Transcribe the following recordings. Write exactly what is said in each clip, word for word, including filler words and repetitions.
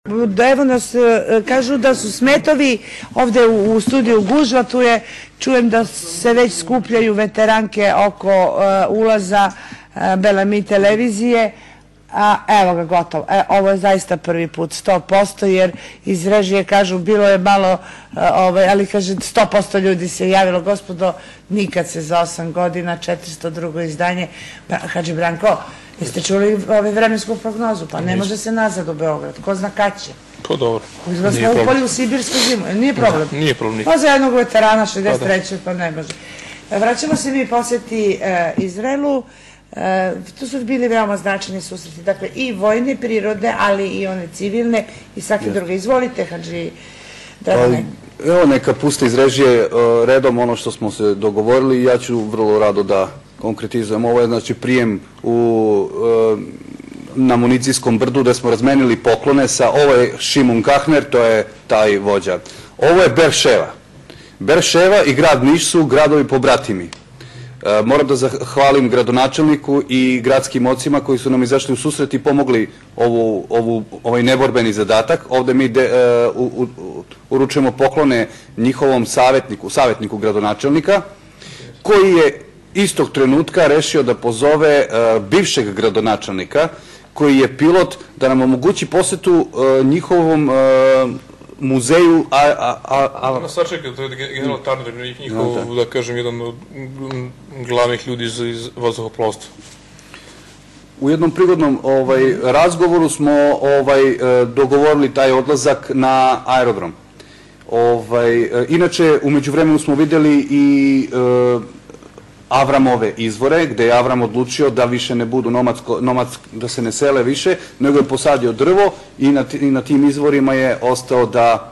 Evo nas, kažu da su smetovi ovde u studiju gužva, tu je, čujem da se već skupljaju veteranke oko ulaza Belami televizije. Evo ga, gotovo. Ovo je zaista prvi put, sto posto, jer iz režije kažu bilo je malo, ali kaže sto posto ljudi se javilo. Gospodo, nikad se za osam godina, četiristo drugo izdanje. Hadži Branko, jeste čuli vremensku prognozu? Pa ne može se nazad u Beograd. Ko zna kad će? Pa dobro. Izgleda smo upali u sibirsku zimu. Nije problem? Nije problem. Pa za jednog veterana šezdeset treće pa ne može. Vraćamo se mi posjeti Izraelu. Tu su bili veoma značajni susreti, dakle i vojne prirode, ali i one civilne i svake druge. Izvolite, Hadži Dragane. Evo, neka puste iz režije redom ono što smo se dogovorili. Ja ću vrlo rado da konkretizujem. Ovo je znači prijem na Municijskom brdu gde smo razmenili poklone sa, ovo je Šimun Kahner, to je taj vođa. Ovo je Berševa. Berševa i grad Niš su gradovi pobratimi. Moram da zahvalim gradonačelniku i gradskim ocima koji su nam izašli u susret i pomogli ovaj neborbeni zadatak. Ovde mi uručujemo poklone njihovom savjetniku, savjetniku gradonačelnika, koji je istog trenutka rešio da pozove bivšeg gradonačelnika, koji je pilot, da nam omogući posetu njihovom muzeju... Sačekaj, to je general Turner, njihov, da kažem, jedan od glavnih ljudi iz vazduhoplovstva. U jednom prigodnom razgovoru smo dogovorili taj odlazak na aerodrom. Inače, umeđu vremenu smo videli i Avramove izvore, gde je Avram odlučio da više ne budu nomadsko, da se ne sele više, nego je posadio drvo i na tim izvorima je ostao da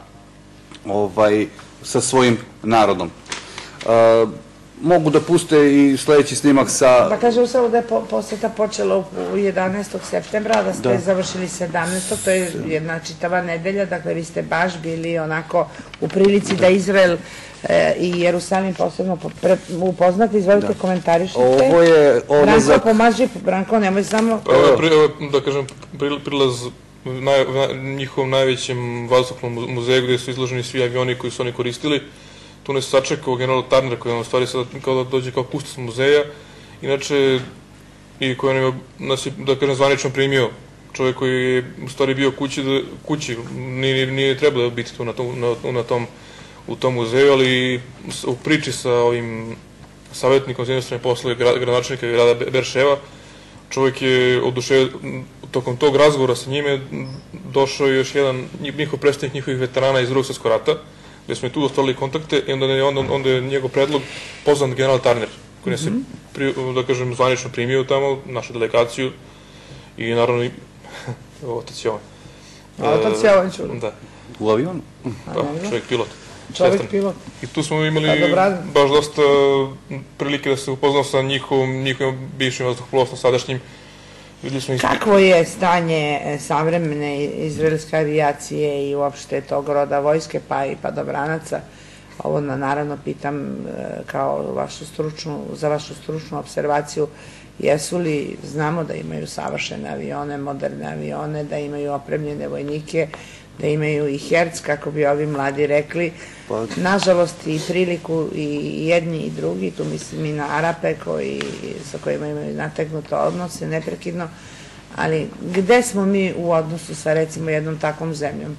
sa svojim narodom. Mogu da puste i sledeći snimak sa... Da kažem samo da je poseta počela u jedanaestog septembra, da ste završili sedamnaestog to je jedna čitava nedelja, dakle vi ste baš bili onako u prilici da Izrael i Jerusalim posebno upoznati. Izvolite, komentarišite. Ovo je odlazak... Branko, pomaži, Branko, nemoj samo... Da kažem, prilaz njihovom najvećem vazduhoplovnom muzeju gde su izloženi svi avioni koji su oni koristili. Tu nas sačekao general Turner koji nam u stvari sada kao da dođe kao kustos muzeja. Inače, i koji nas je, da kažem, zvanično primio. Čovjek koji je u stvari bio kući, nije trebalo biti tu na tom u tom muzeju, ali u priči sa ovim savjetnikom za inostrane poslove gradonačelnika grada Berševa, čovjek je oduševio, tokom tog razgovora sa njime došao još jedan njihov predstavnik njihovih veterana iz drugog svjetskog rata, gde smo i tu ostali kontakte i onda je njegov predlog pozvan general Turner, koji nas je, da kažem, zvanično primio tamo, našu delegaciju i naravno i otac Jovan. Otac Jovan ću. Da. U avionu? Da, čovjek pilot. Čovjek pilot. I tu smo imali baš dosta prilike da se upoznao sa njihovim bivšim vazduhoplovstvom, sadašnjim. Kakvo je stanje savremene izraelske avijacije i uopšte tog roda vojske pa i padobranaca? Ovo naravno pitam kao za vašu stručnu observaciju. Jesu li, znamo da imaju savršene avione, moderne avione, da imaju opremljene vojnike, da imaju i herc, kako bi ovi mladi rekli. Nažalost i priliku i jedni i drugi, tu mislim i na Arape sa kojima imaju nategnute odnose neprekidno, ali gde smo mi u odnosu sa recimo jednom takvom zemljom?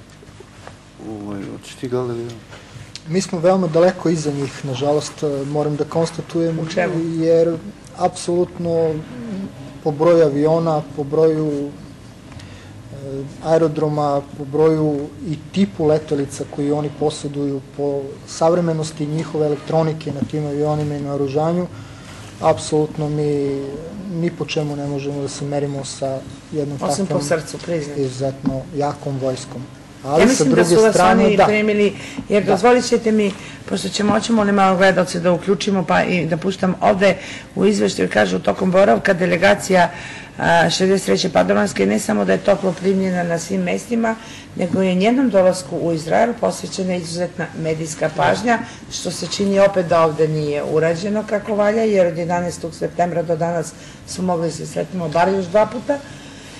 Mi smo veoma daleko iza njih, nažalost, moram da konstatujem. U čemu? Jer apsolutno po broju aviona, po broju aerodroma, po broju i tipu letelica koji oni posjeduju, po savremenosti njihove elektronike na tim avionima i naoružanju, apsolutno mi ni po čemu ne možemo da se merimo sa jednom takvom osim po srcu, priznam, izuzetno jakom vojskom. Ja mislim da su vas oni primili, jer dozvolit ćete mi, pošto ćemo oćemo li malo gledalce da uključimo pa i da puštam ovde u izveštaju, kažu tokom boravka delegacija šezdeset treće padobranske ne samo da je toplo primljena na svim mestima, nego je njenom dolasku u Izrael posvećena izuzetna medijska pažnja, što se čini opet da ovde nije urađeno kako valja, jer od jedanaestog septembra do danas su mogli se sretimo bar još dva puta.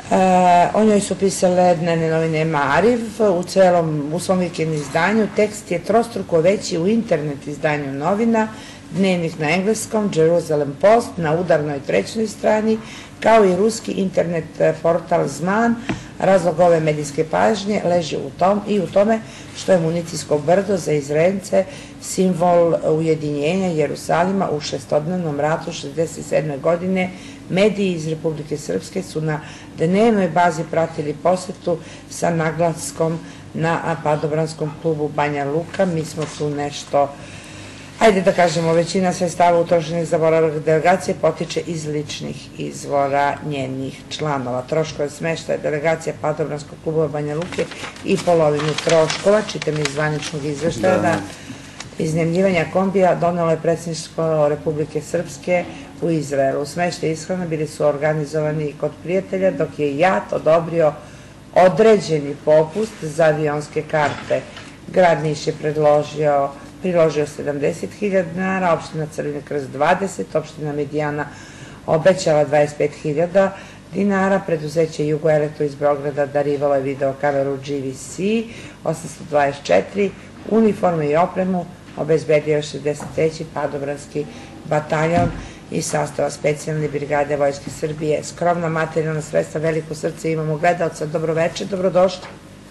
O njoj su pisale dnevne novine Mariv u celom, u svom vikend izdanju. Tekst je trostruko veći u internet izdanju novina, Dnevnik na engleskom, Jerusalem Post na udarnoj trećnoj strani, kao i ruski internet portal Zman. Razlog ove medijske pažnje leži u tom i u tome što je municijsko brdo za Izraelce simbol ujedinjenja Jerusalima u šestodnevnom ratu šezdeset sedme godine. Mediji iz Republike Srpske su na dnevnoj bazi pratili posetu sa naglaskom na padobranskom klubu Banja Luka. Mi smo tu nešto, ajde da kažemo, većina sredstava utrošenih za boravak delegacije potiče iz ličnih izvora njenih članova. Troškove smeštaja delegacija padobranskog kluba Banja Luke i polovinu troškova, čitam iz zvaničnog izveštaja, da iznajmljivanja kombija donelo je predsjedništvo Republike Srpske u Izraelu. Smeštaj i ishrana bili su organizovani kod prijatelja, dok je J A T odobrio određeni popust za avionske karte. Grad Niš je predložio priložio sedamdeset hiljada dinara, opština Crveni krst dvadeset, opština Medijana obećala dvadeset pet hiljada dinara, preduzeće Jugoelektro iz Beograda darivalo je videokameru G V C osamsto dvadeset četiri, uniforme i opremu obezbedio je šezdeset treći padobranski bataljon iz sastava specijalne brigade Vojske Srbije. Skromna materijalna sredstva, veliko srce, imamo gledalca. Dobroveče, dobrodošli.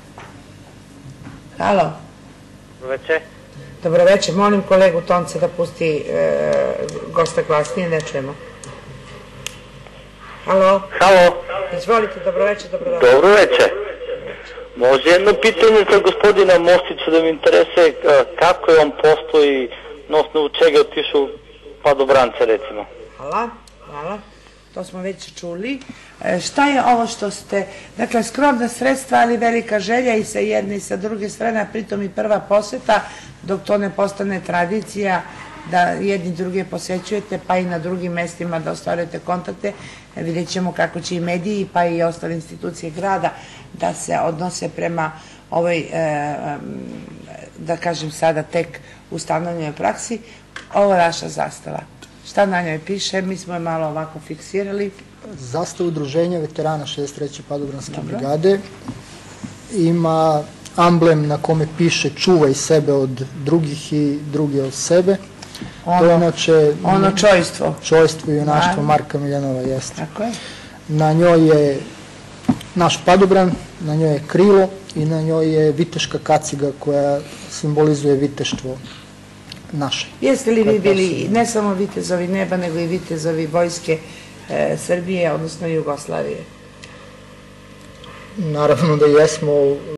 Halo. Dobroveče. Dobroveče, molim kolegu Tonce da pusti gosta glasnije, ne čujemo. Halo. Halo. Izvolite, dobroveče, dobrodošli. Dobroveče. Može jedno pitanje za gospodina Mostića da mi interesuje kako je on postao i na osnovu čega je otišao u Padobranca, recimo. Hvala, hvala. To smo već čuli. Šta je ovo što ste, dakle, skromna sredstva, ali velika želja i sa jedne i sa druge strane, a pritom i prva poseta, dok to ne postane tradicija, da jedni druge posećujete, pa i na drugim mestima da ostvarujete kontakte. Vidjet ćemo kako će i mediji, pa i ostale institucije grada da se odnose prema ovoj, da kažem sada, tek ustanovljenoj praksi. Ovo je vaša zastava. Šta na njoj piše? Mi smo je malo ovako fiksirali. Zastava udruženja veterana šezdeset treće padobranske brigade ima amblem na kome piše čuvaj sebe od drugih i druge od sebe. To je inače ono čojstvo. Čojstvo i junaštvo Marka Miljanova jeste. Tako je. Na njoj je naš padobran, na njoj je krilo i na njoj je viteška kaciga koja simbolizuje viteštvo naše. Jeste li vi bili ne samo vitezovi neba, nego i vitezovi vojske Srbije, odnosno Jugoslavije? Naravno da jesmo.